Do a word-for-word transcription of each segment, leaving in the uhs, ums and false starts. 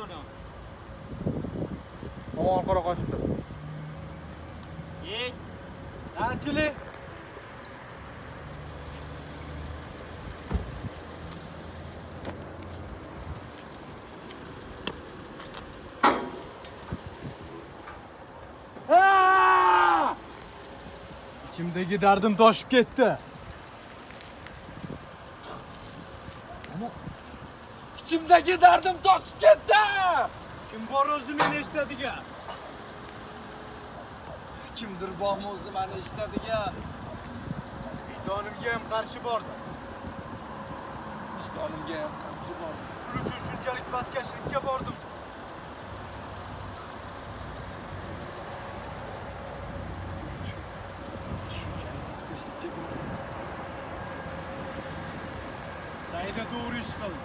oradan. Aman qara qochdi. Yes. Qanchalik? İçimdeki dardım toshib ketdi. Ama İçimdeki dardim toshib ketdi. kim bor o'zi meni eshitadigan? Kimdir bormi o'zi meni eshitadigan? Vijdonimga ham qarshi bordi. Vijdonimga ham qarshi bordi. Pul uchun shunchalik pastkashlikka bordim. Saida doğru iş qildi.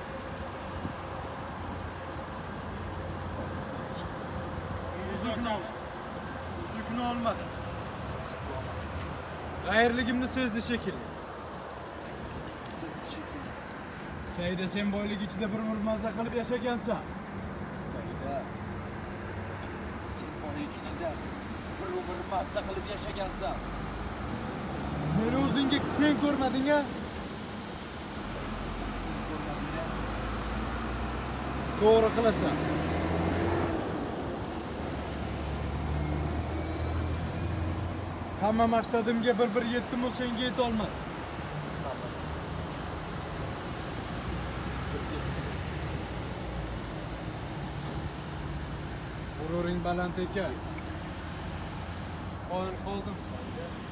Uzukni Uzukni olmadi. G'ayirligimni sezdi shekilli. Sezdi shekilli. Saida sen boylik ichida bir umr mazza qilib yashagansan. Saida sen boylik ichida bir umr mazza qilib yashagansan. Meni o'zingga teng ko'rmading-a? To'g'ri qilasan. Hamma maqsadimga bir bir yetdim, o senga yeta olmadim. G'ururing baland ekan. Qoyil qoldim sanga.